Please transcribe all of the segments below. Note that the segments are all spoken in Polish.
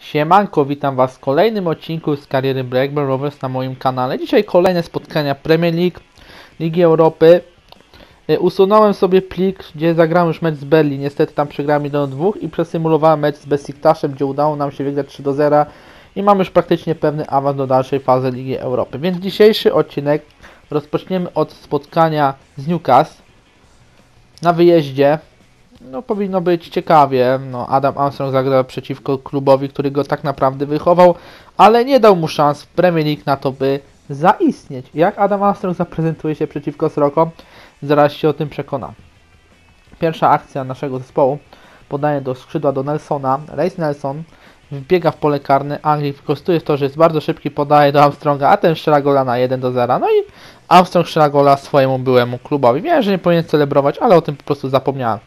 Siemanko, witam Was w kolejnym odcinku z kariery Blackburn Rovers na moim kanale. Dzisiaj kolejne spotkania Premier League, Ligi Europy. Usunąłem sobie plik, gdzie zagrałem już mecz z Berlin. Niestety tam przegrałem 1-2 i przesymulowałem mecz z Besiktasem, gdzie udało nam się wygrać 3-0 i mam już praktycznie pewny awans do dalszej fazy Ligi Europy. Więc dzisiejszy odcinek rozpoczniemy od spotkania z Newcastle na wyjeździe. No powinno być ciekawie. No, Adam Armstrong zagrał przeciwko klubowi, który go tak naprawdę wychował, ale nie dał mu szans w Premier League na to, by zaistnieć. Jak Adam Armstrong zaprezentuje się przeciwko Sroko? Zaraz się o tym przekonam. Pierwsza akcja naszego zespołu. Podanie do skrzydła do Nelsona. Reiss Nelson wbiega w pole karne. Anglik wykorzystuje to, że jest bardzo szybki, podaje do Armstronga, a ten strzela gola na 1-0. No i Armstrong strzela gola swojemu byłemu klubowi. Wiem, że nie powinien celebrować, ale o tym po prostu zapomniałem.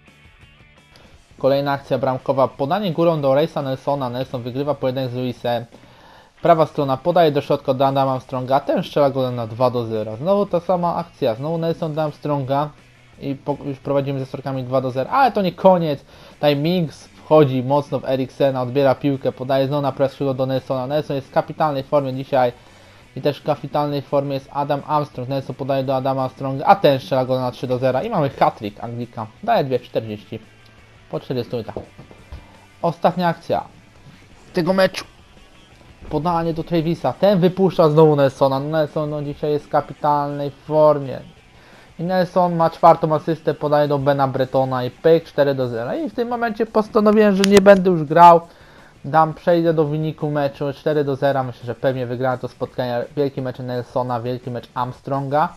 Kolejna akcja bramkowa. Podanie górą do Reissa Nelsona. Nelson wygrywa pojedynek z Luisem. Prawa strona podaje do środka do Adama Armstronga. Ten strzela gola na 2-0. Znowu ta sama akcja. Znowu Nelson do Armstronga. I już prowadzimy ze strokami 2-0. Ale to nie koniec. Tutaj Mings wchodzi mocno w Eriksena. Odbiera piłkę. Podaje znowu na prawe do Nelsona. Nelson jest w kapitalnej formie dzisiaj. I też w kapitalnej formie jest Adam Armstrong. Nelson podaje do Adama Armstronga. A ten strzela gola na 3-0. I mamy hat-trick Anglika. Daje 2:40. Po 40 minutach. Ostatnia akcja tego meczu. Podanie do Travisa. Ten wypuszcza znowu Nelsona. Nelson dzisiaj jest w kapitalnej formie. I Nelson ma czwartą asystę. Podaje do Bena Bretona i pyk 4-0. I w tym momencie postanowiłem, że nie będę już grał. Przejdę do wyniku meczu 4-0. Myślę, że pewnie wygrałem to spotkanie. Wielki mecz Nelsona, wielki mecz Armstronga.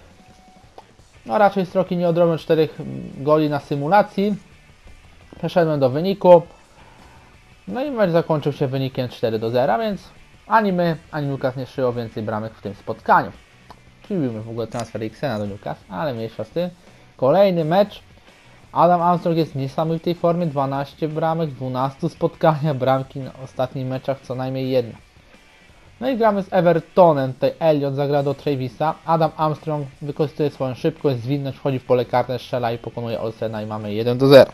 No raczej Sroki nie odrobią 4 goli na symulacji. Przeszedłem do wyniku. No i mecz zakończył się wynikiem 4-0, więc ani my, ani Newcastle nie szyło więcej bramek w tym spotkaniu. Lubimy w ogóle transfer Eriksena do Newcastle, ale mniejsza z tym. Kolejny mecz. Adam Armstrong jest w niesamowitej formie. 12 bramek, 12 spotkania, bramki na ostatnich meczach co najmniej jedna. No i gramy z Evertonem. Tutaj Elliot zagra do Travisa. Adam Armstrong wykorzystuje swoją szybkość, zwinność, wchodzi w pole karne, strzela i pokonuje Olsena i mamy 1-0.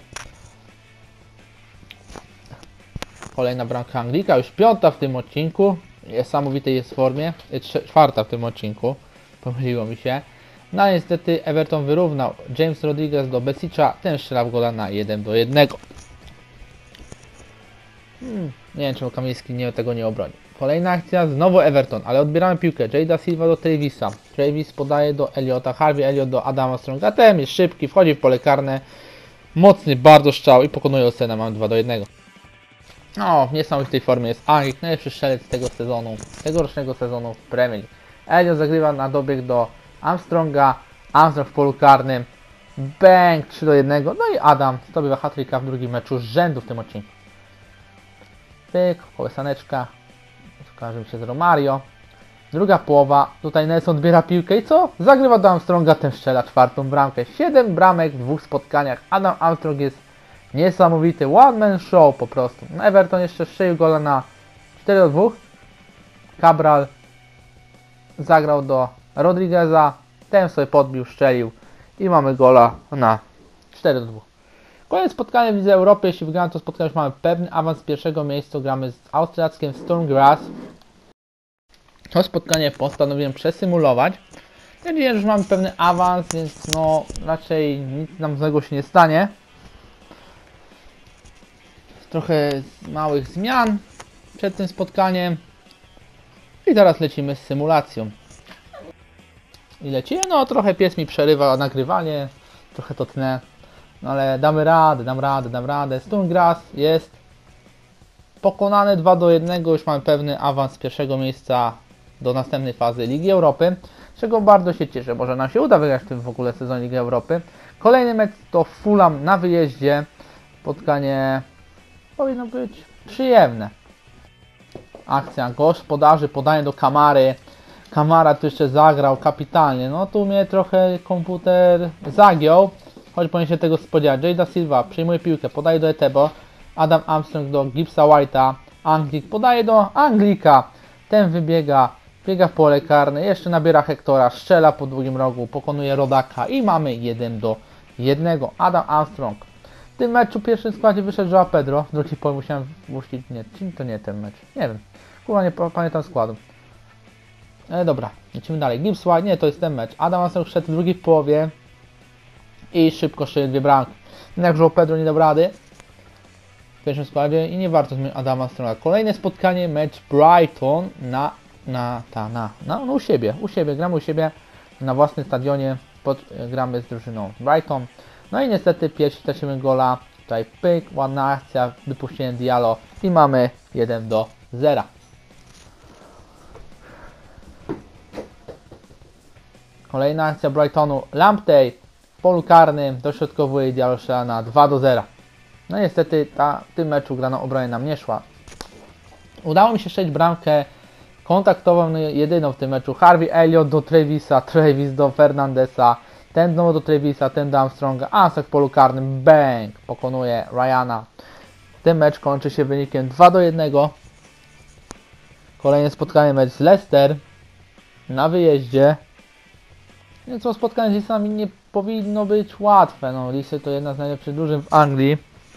Kolejna bramka Anglika, już 5. w tym odcinku. Niesamowitej jest w formie. 4. w tym odcinku. Pomyliło mi się. No niestety Everton wyrównał. James Rodriguez do Besicza. Ten strzela w gola na 1-1. Nie wiem, czemu Kamiński tego nie obroni. Kolejna akcja, znowu Everton, ale odbieramy piłkę. Jada Silva do Travisa. Travis podaje do Elliota. Harvey Elliot do Adama Armstronga. Ten jest szybki, wchodzi w pole karne. Mocny bardzo strzał i pokonuje Olsena. Mamy 2-1. No, w niesamowitej formie jest Anglik, najlepszy strzelec tego sezonu, tegorocznego sezonu w Premier League. Elliot zagrywa na dobieg do Armstronga, Armstrong w polu karnym, bang, 3-1, no i Adam zdobywa hat-tricka w drugim meczu z rzędu w tym odcinku. Pyk, kołysaneczka, skojarzył się z Romario. Druga połowa, tutaj Nelson odbiera piłkę i co? Zagrywa do Armstronga, ten strzela 4. bramkę. 7 bramek w 2 spotkaniach, Adam Armstrong jest niesamowity one man show po prostu. Everton jeszcze strzelił gola na 4-2. Cabral zagrał do Rodrigueza. Ten sobie podbił, strzelił i mamy gola na 4-2. Kolejne spotkanie w Lidze Europy. Jeśli wygramy to spotkanie, już mamy pewny awans z pierwszego miejsca. Gramy z austriackim Sturm Graz. To spotkanie postanowiłem przesymulować. Nadzieję, że już mamy pewny awans, więc no raczej nic nam złego się nie stanie. Trochę małych zmian przed tym spotkaniem i teraz lecimy z symulacją. I lecimy, no trochę pies mi przerywa nagrywanie, trochę to tnę, no ale damy radę. Sturm Graz jest pokonany 2-1, już mamy pewny awans z pierwszego miejsca do następnej fazy Ligi Europy, z czego bardzo się cieszę, może nam się uda wygrać w tym w ogóle sezonie Ligi Europy. Kolejny mecz to Fulham na wyjeździe, spotkanie powinno być przyjemne. Akcja gospodarzy, podanie do Kamary. Kamara tu jeszcze zagrał kapitalnie. No tu mnie trochę komputer zagiął, choć powinien się tego spodziewać. Jada Silva przyjmuje piłkę, podaje do Etebo. Adam Armstrong do Gibbsa White'a. Anglik podaje do Anglika. Ten biega w pole karne, jeszcze nabiera Hektora, strzela po drugim rogu, pokonuje Rodaka i mamy 1-1. Adam Armstrong tym meczu w pierwszym składzie wyszedł João Pedro. W drugiej połowie musiałem wpuścić... Nie, to nie ten mecz. Nie wiem. Kurwa, nie pamiętam składu. Ale dobra, lecimy dalej. Gibbs White, nie, to jest ten mecz. Adam Armstrong wszedł w drugiej połowie i szybko strzelił 2 bramki. Jak João Pedro nie dał rady w pierwszym składzie i nie warto zmienić Adama Armstronga. Kolejne spotkanie, mecz Brighton u siebie, gramy u siebie na własnym stadionie, gramy z drużyną Brighton. No i niestety pierwsi tracimy gola, tutaj pyk, ładna akcja, wypuściłem Diallo i mamy 1-0. Kolejna akcja Brightonu, Lamptey w polu karnym dośrodkowuje Diallo strzela na 2-0. No niestety w tym meczu gra na obronie nam nie szła. Udało mi się strzelić bramkę kontaktową, jedyną w tym meczu. Harvey Elliott do Travisa, Travis do Fernandesa, ten znowu do Travisa, ten do Armstronga, Armstrong w polu karnym, bang, pokonuje Ryana. Ten mecz kończy się wynikiem 2-1. Kolejne spotkanie, mecz z Leicester na wyjeździe. Więc to spotkanie z Leicestami nie powinno być łatwe. No, Leicester to jedna z najlepszych drużyn w Anglii.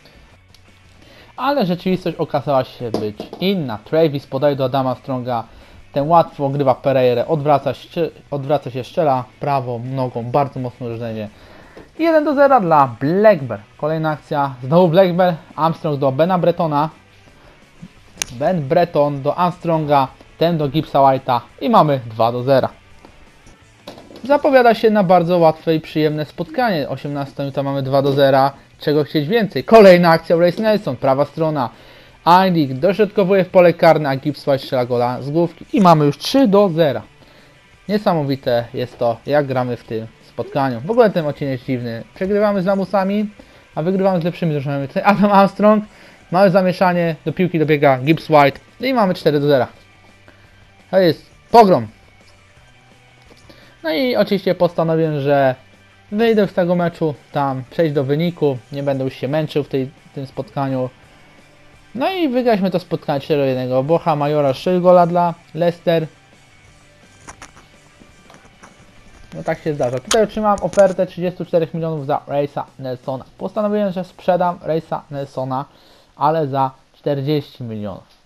Ale rzeczywistość okazała się być inna. Travis podaje do Adama Armstronga. Ten łatwo ogrywa Pereirę, odwraca się, strzela prawą nogą, bardzo mocne uderzenie. 1-0 dla Blackburn. Kolejna akcja, znowu Blackburn, Armstrong do Bena Bretona. Ben Breton do Armstronga, ten do Gibbsa White'a i mamy 2-0. Zapowiada się na bardzo łatwe i przyjemne spotkanie. 18 minuta mamy 2-0. Czego chcieć więcej? Kolejna akcja Reiss Nelson, prawa strona. Eilig dośrodkowuje w pole karne, a Gibbs White strzela gola z główki i mamy już 3-0. Niesamowite jest to, jak gramy w tym spotkaniu. W ogóle ten odcinek jest dziwny. Przegrywamy z lamusami, a wygrywamy z lepszymi drużynami. Tutaj Adam Armstrong, małe zamieszanie, do piłki dobiega Gibbs White i mamy 4-0. To jest pogrom. No i oczywiście postanowiłem, że wyjdę z tego meczu, tam przejść do wyniku, nie będę już się męczył w tym spotkaniu. No i wygraliśmy to spotkanie 4-1. Borja Majora strzelił gola dla Leicester. No tak się zdarza. Tutaj otrzymałem ofertę 34 milionów za Reissa Nelsona. Postanowiłem, że sprzedam Reissa Nelsona, ale za 40 milionów.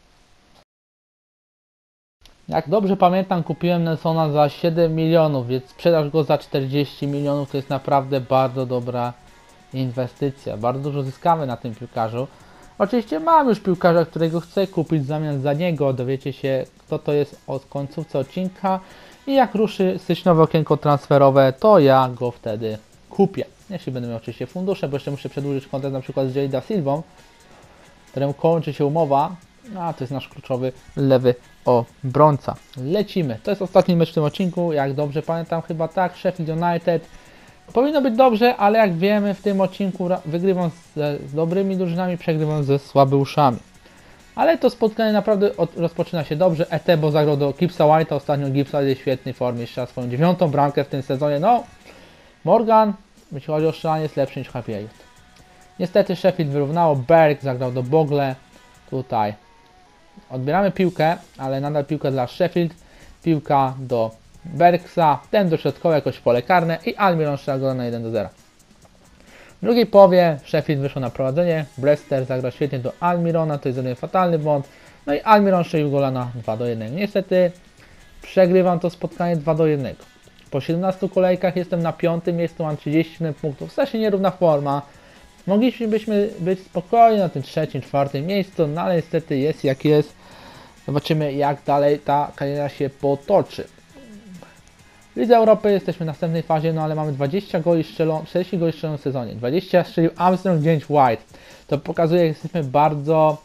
Jak dobrze pamiętam, kupiłem Nelsona za 7 milionów, więc sprzedaż go za 40 milionów to jest naprawdę bardzo dobra inwestycja. Bardzo dużo zyskamy na tym piłkarzu. Oczywiście mam już piłkarza, którego chcę kupić w zamian za niego. Dowiecie się, kto to jest od końcówce odcinka. I jak ruszy styczniowe okienko transferowe, to ja go wtedy kupię. Jeśli będę miał oczywiście fundusze, bo jeszcze muszę przedłużyć kontrakt na przykład z Jada Silvą, któremu kończy się umowa. A to jest nasz kluczowy lewy obrońca. Lecimy. To jest ostatni mecz w tym odcinku. Jak dobrze pamiętam, chyba tak. Sheffield United. Powinno być dobrze, ale jak wiemy, w tym odcinku wygrywam z dobrymi drużynami, przegrywam ze słabeuszami. Ale to spotkanie naprawdę rozpoczyna się dobrze. Etebo zagrał do Gibbsa White'a. Ostatnio Gibbs jest w świetnej formie. Jeszcze swoją 9. bramkę w tym sezonie. No, Morgan, jeśli chodzi o strzelanie, jest lepszy niż Harvey Elliott. Niestety Sheffield wyrównało. Berg zagrał do Bogle. Tutaj odbieramy piłkę, ale nadal piłkę dla Sheffield. Piłka do Bergsa. Ten dośrodkowy jakoś w pole karne i Almiron strzela gola na 1-0. W drugiej połowie Sheffield wyszło na prowadzenie. Brewster zagrał świetnie do Almirona, to jest jeden fatalny błąd. No i Almiron strzelił gola na 2-1. Niestety przegrywam to spotkanie 2-1. Po 17 kolejkach jestem na 5. miejscu, mam 37 punktów. Strasznie nierówna forma. Moglibyśmy być spokojni na tym 3., 4. miejscu, no ale niestety jest jak jest. Zobaczymy, jak dalej ta kariera się potoczy. W Lidze Europy jesteśmy w następnej fazie, no ale mamy 40 goli strzelonych w sezonie. 20 strzelił Armstrong, 9 White. To pokazuje, jak jesteśmy bardzo...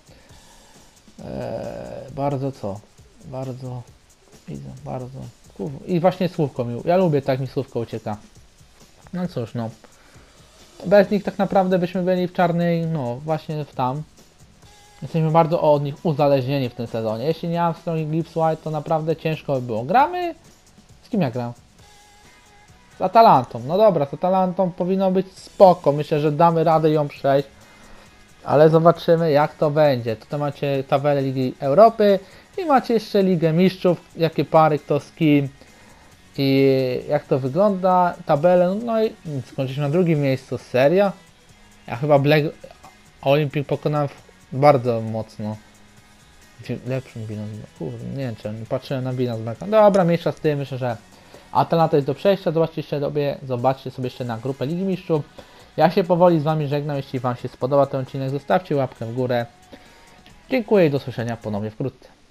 I właśnie słówko mi... Ja lubię, tak mi słówko ucieka. No cóż, no. Bez nich tak naprawdę byśmy byli w czarnej, no właśnie w tam. Jesteśmy bardzo od nich uzależnieni w tym sezonie. Jeśli nie Armstrong i Gibbs White, to naprawdę ciężko by było. Gramy? Z kim ja gram? Z Atalantą. No dobra, z Atalantą powinno być spoko. Myślę, że damy radę ją przejść. Ale zobaczymy, jak to będzie. Tutaj macie tabelę Ligi Europy i macie jeszcze Ligę Mistrzów, jakie pary, kto z kim i jak to wygląda. Tabelę, no i skończyliśmy na 2. miejscu. Seria? Ja chyba Black Olympic pokonałem bardzo mocno. Lepszym bilans. Kurde, nie wiem czy nie patrzyłem na bilans Meka. Dobra, mniejsza z tym, myślę, że Atalanta jest do przejścia. Zobaczcie sobie jeszcze na grupę Ligi Mistrzów. Ja się powoli z Wami żegnam. Jeśli Wam się spodoba ten odcinek, zostawcie łapkę w górę. Dziękuję i do słyszenia ponownie wkrótce.